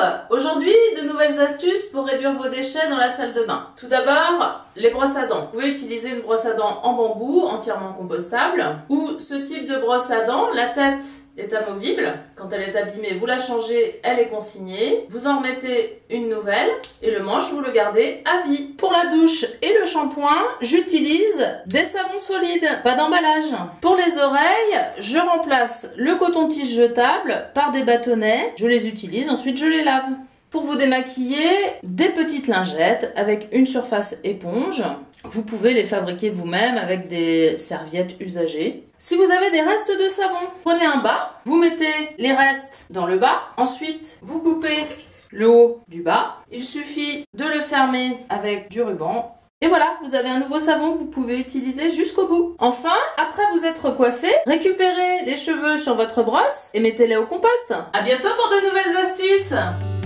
Aujourd'hui, de nouvelles astuces pour réduire vos déchets dans la salle de bain. Tout d'abord, les brosses à dents. Vous pouvez utiliser une brosse à dents en bambou, entièrement compostable, ou ce type de brosse à dents, la tête est amovible. Quand elle est abîmée, vous la changez, elle est consignée. Vous en remettez une nouvelle et le manche, vous le gardez à vie. Pour la douche et le shampoing, j'utilise des savons solides, pas d'emballage. Pour les oreilles, je remplace le coton-tige jetable par des bâtonnets. Je les utilise, ensuite je les lave. Pour vous démaquiller, des petites lingettes avec une surface éponge. Vous pouvez les fabriquer vous-même avec des serviettes usagées. Si vous avez des restes de savon, prenez un bas, vous mettez les restes dans le bas. Ensuite, vous coupez le haut du bas. Il suffit de le fermer avec du ruban. Et voilà, vous avez un nouveau savon que vous pouvez utiliser jusqu'au bout. Enfin, après vous être coiffé, récupérez les cheveux sur votre brosse et mettez-les au compost. À bientôt pour de nouvelles astuces!